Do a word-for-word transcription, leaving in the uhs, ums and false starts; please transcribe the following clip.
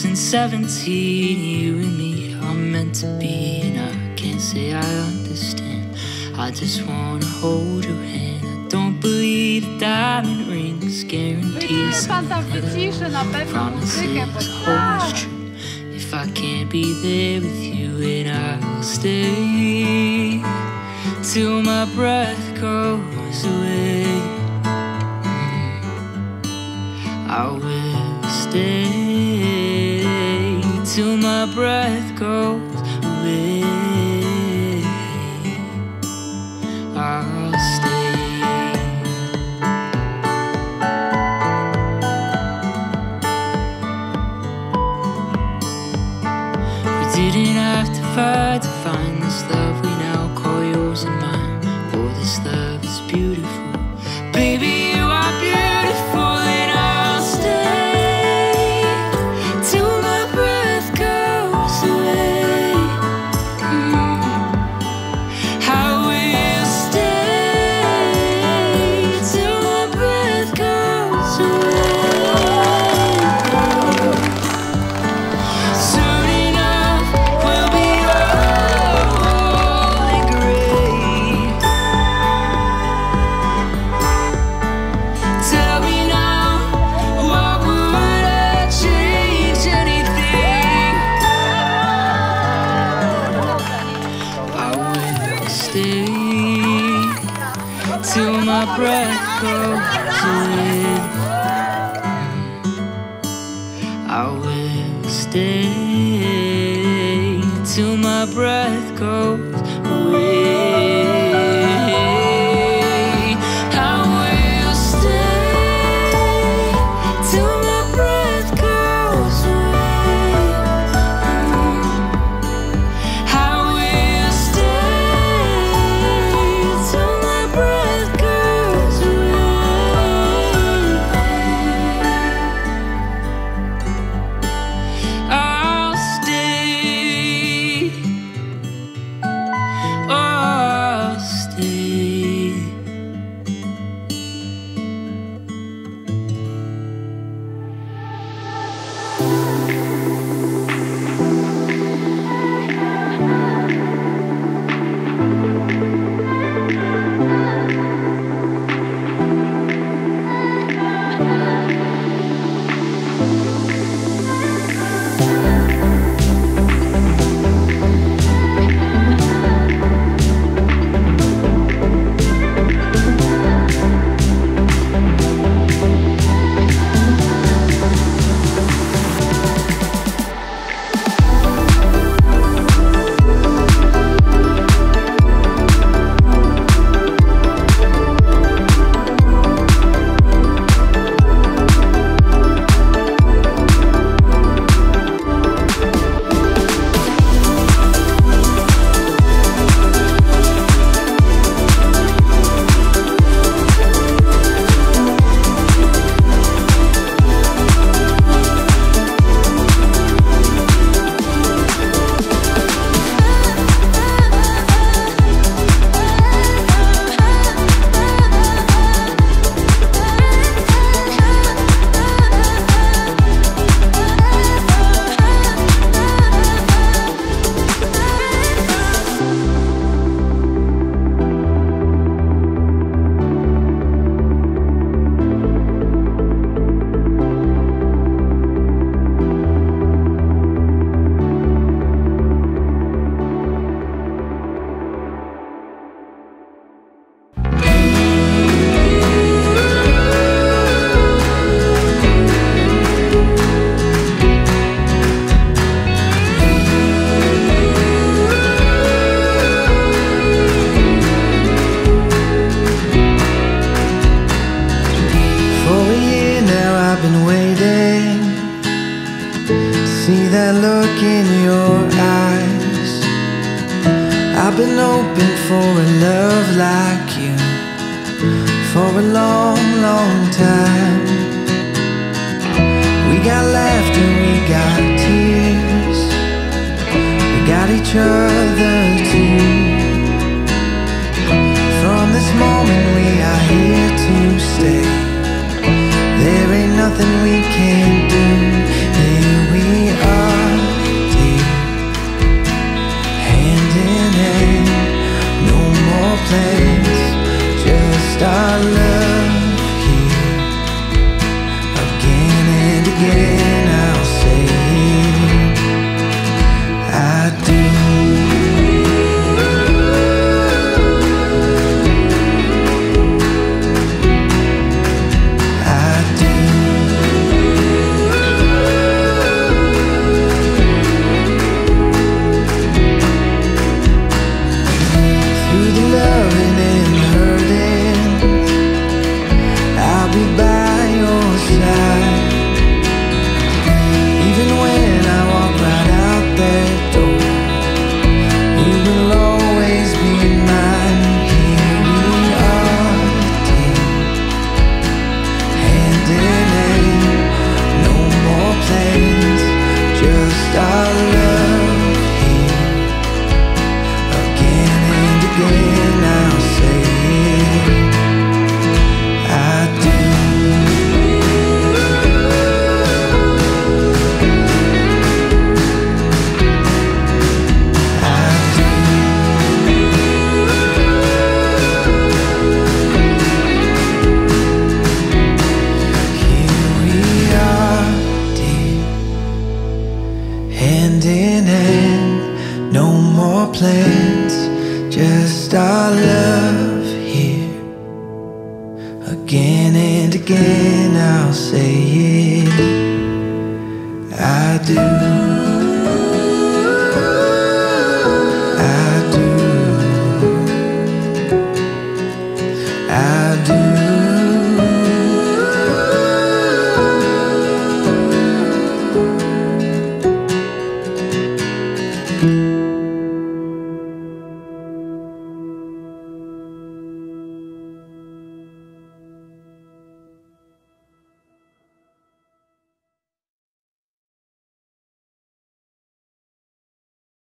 Since seventeen, you and me are meant to be, and I can't say I understand. I just wanna hold your hand. I don't believe a diamond rings guarantee something. Promises hold true. If I can't be there with you, and I'll stay till my breath goes away. I will stay till my breath goes away. I'll stay. We didn't have to fight to find this love we now call yours and mine. Oh, this love is beautiful. Baby, you are beautiful, and I'll stay till my breath goes away. Mm. I will stay till my breath goes away. Soon enough, we'll be old and gray. Tell me now, what would I change? Anything? I will stay till my breath goes away. I will stay till my breath goes away. I will stay till my breath goes away. I will stay till my breath goes away. I'll stay. Oh, I'll stay. See that look in your eyes. I've been hoping for a love like you for a long, long time. We got laughter, we got tears, we got each other too. From this moment we are here to stay. There ain't nothing we can't do. Here we are. plans, just our love here. Again and again I'll say I do. Hand in hand, no more plans, just our love here. Again and again I'll say it, I do.